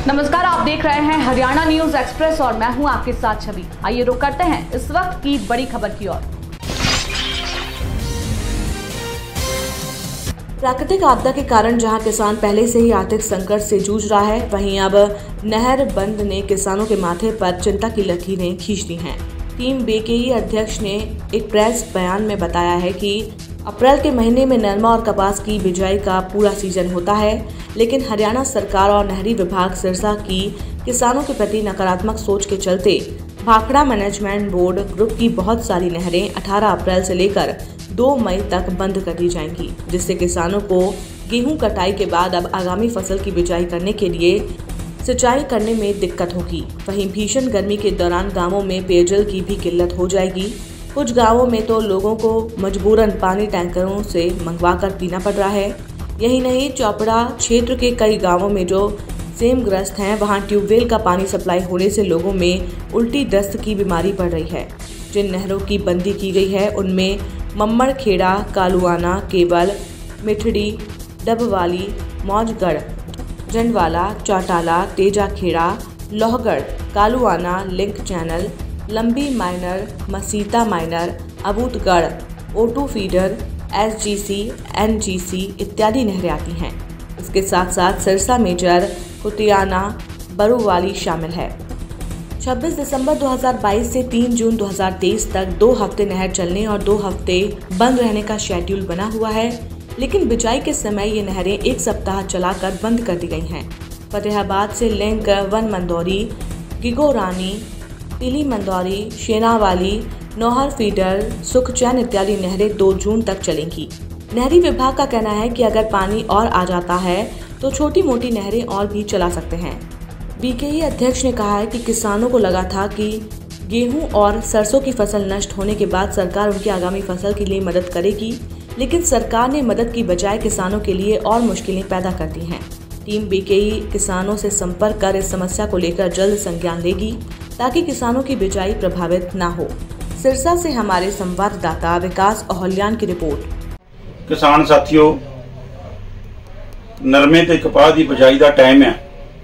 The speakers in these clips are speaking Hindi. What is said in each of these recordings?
नमस्कार, आप देख रहे हैं हरियाणा न्यूज एक्सप्रेस और मैं हूं आपके साथ छवि। आइए रुक करते हैं इस वक्त की बड़ी खबर की ओर। प्राकृतिक आपदा के कारण जहां किसान पहले से ही आर्थिक संकट से जूझ रहा है, वहीं अब नहर बंद ने किसानों के माथे पर चिंता की लकीरें खींच दी हैं। टीम बीकेई अध्यक्ष ने एक प्रेस बयान में बताया है कि अप्रैल के महीने में नरमा और कपास की बिजाई का पूरा सीजन होता है, लेकिन हरियाणा सरकार और नहरी विभाग सिरसा की किसानों के प्रति नकारात्मक सोच के चलते भाखड़ा मैनेजमेंट बोर्ड ग्रुप की बहुत सारी नहरें 18 अप्रैल से लेकर 2 मई तक बंद कर दी जाएंगी, जिससे किसानों को गेहूं कटाई के बाद अब आगामी फसल की बिजाई करने के लिए सिंचाई करने में दिक्कत होगी। वहीं भीषण गर्मी के दौरान गांवों में पेयजल की भी किल्लत हो जाएगी। कुछ गांवों में तो लोगों को मजबूरन पानी टैंकरों से मंगवाकर पीना पड़ रहा है। यही नहीं, चौपड़ा क्षेत्र के कई गांवों में जो सेमग्रस्त हैं, वहां ट्यूबवेल का पानी सप्लाई होने से लोगों में उल्टी दस्त की बीमारी बढ़ रही है। जिन नहरों की बंदी की गई है उनमें मम्मड़खेड़ा, Kaluana, Kewal, Mithri, Dabwali, Maujgarh, Jandwala, Chautala, Tejakhera, Lohgarh, Kaluana, link channel, Lambi minor, Masita minor, Abutgarh, Otu feeder, SGC, NGC इत्यादि नहरें आती हैं। इसके साथ साथ सिरसा मेजर, कुतियाना, बरूवाली शामिल है। 26 दिसंबर 2022 से 3 जून 2023 तक 2 हफ्ते नहर चलने और 2 हफ्ते बंद रहने का शेड्यूल बना हुआ है, लेकिन बिजाई के समय ये नहरें 1 सप्ताह चलाकर बंद कर दी गई हैं। फतेहाबाद से लिंक, वन मंदौरी, गिगोरानी, पीली मंदौरी, शेनावाली, नौहर फीडर, सुखचैन इत्यादि नहरें 2 जून तक चलेंगी। नहरी विभाग का कहना है कि अगर पानी और आ जाता है तो छोटी मोटी नहरें और भी चला सकते हैं। बीकेई अध्यक्ष ने कहा है कि किसानों को लगा था कि गेहूं और सरसों की फसल नष्ट होने के बाद सरकार उनकी आगामी फसल के लिए मदद करेगी, लेकिन सरकार ने मदद की बजाय किसानों के लिए और मुश्किलें पैदा कर दी हैं। टीम बीकेई किसानों से संपर्क कर इस समस्या को लेकर जल्द संज्ञान लेगी ताकि किसानों की बिजाई प्रभावित न हो। सिरसा से हमारे संवाददाता विकास ओहलियान की रिपोर्ट। किसान साथियों, नरमे ते कपाह की बिजाई का टाइम है।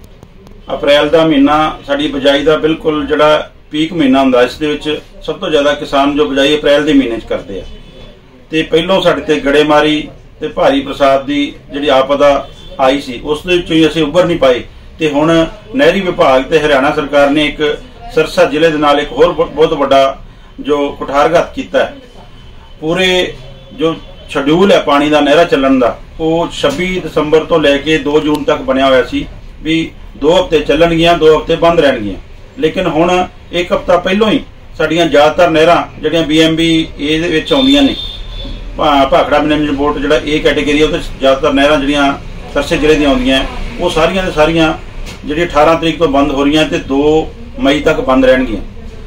अप्रैल का महीना साड़ी बिजाई का बिल्कुल जड़ा पीक महीना होंदा। इस दे विच सब तो ज्यादा किसान जो बिजाई अप्रैल के महीने करते हैं। ते पहलों साडे ते गड़ेमारी ते भारी बरसात की जिहड़ी आपदा आई सी, उस दे विचों असीं उभर नहीं पाए। ते हुण नहरी विभाग ते हरियाणा सरकार ने एक सिरसा जिले दे नाल एक होर बहुत बड़ा जो कुठारघात किया है। पूरे जो शेड्यूल है पानी का नहरा चलन का, वो 26 दिसंबर तो लैके 2 जून तक बनया हुआ सी भी 2 हफ्ते चलणगियां, 2 हफ्ते बंद रहणगियां। लेकिन हुण 1 हफ्ता पहलों ही साडियां ज्यादातर नहरां जिहड़ियां BMB ए दे विच आउंदियां ने, भाखड़ा मैनेजमेंट बोर्ड जिहड़ा ए कैटेगरी है, उहदे ज्यादातर नहरां जिहड़ियां सिरसा जिले दी आउंदियां वो सारियां दे सारियां जिहड़ी 18 तरीक तो बंद हो रही हैं ते 2 मई तक बंद रहणगियां।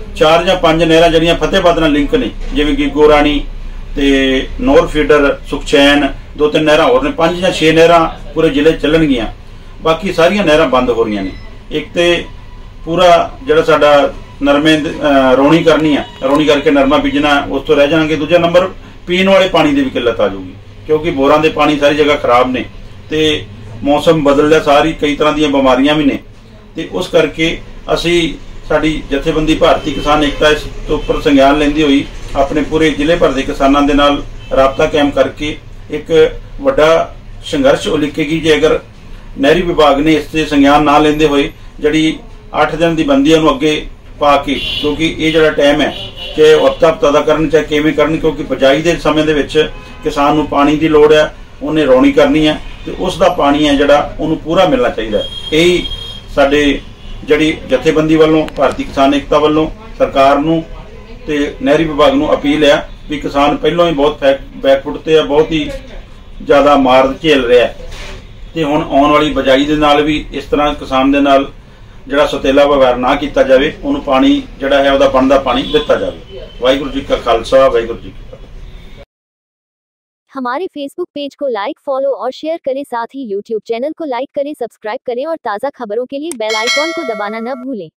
4 ਜਾਂ 5 नहरां जिहड़ियां फतेहाबाद नाल लिंक ने, जिवें कि गोराणी ते नौर फीडर, सुखचैन, 2-3 नहरां होर ने, 5 ਜਾਂ 6 नहरां पूरे जिले चलणगियां। बाकी सारियां नहरां बंद हो रही ने। एक ते पूरा जिहड़ा साडा नरमे रौणी करनी है, रौणी करके नरमा बीजना, उस तो रह जाएंगे। दूजा नंबर पीण वाले पानी की भी किल्लत आ जाऊगी, क्योंकि बोरां दे पानी सारी जगह खराब ने ते मौसम बदल रहा, सारी कई तरह दी बीमारियां भी ने। ते उस करके असी साडी जथेबंदी भारती किसान एकता इस तो उपर संज्ञान लेंदी हुई अपने पूरे जिले भर के किसानों के नाल राबता कायम करके एक वड्डा संघर्ष उलीकेगी जे अगर नहरी विभाग ने इस संज्ञान ना लेंदे हुए जिहड़ी 8 दिन की बंदी है अगे पा के, क्योंकि ये जिहड़ा टाइम है चाहे हफ्ता का करन चाहे किवें करन, क्योंकि बिजाई के समय दे विच किसान नूं पानी की लोड़ है, उन्हें रौणी करनी है तो उसका पानी है जिहड़ा उन्होंने पूरा मिलना चाहिए। यही साडे जिहड़ी जथेबंदी वालों भारतीय किसान एकता वालों सरकार नूं ते नहरी विभाग नूं अपील है भी किसान पहलों ही बहुत बैकफुट ते बहुत ही ज्यादा मार झेल रहा है ते हुण आउण वाली बिजाई दे नाल भी इस तरह किसान दे नाल जिहड़ा सतेला व्यवहार ना किया जाए, उन्होंने पानी जिहड़ा है उहदा बनदा पानी दिता जाए। वाहिगुरू जी का खालसा, वाहिगुरू जी की फतेह। हमारे फेसबुक पेज को लाइक, फॉलो और शेयर करें। साथ ही यूट्यूब चैनल को लाइक करें, सब्सक्राइब करें और ताज़ा खबरों के लिए बेल आइकॉन को दबाना न भूलें।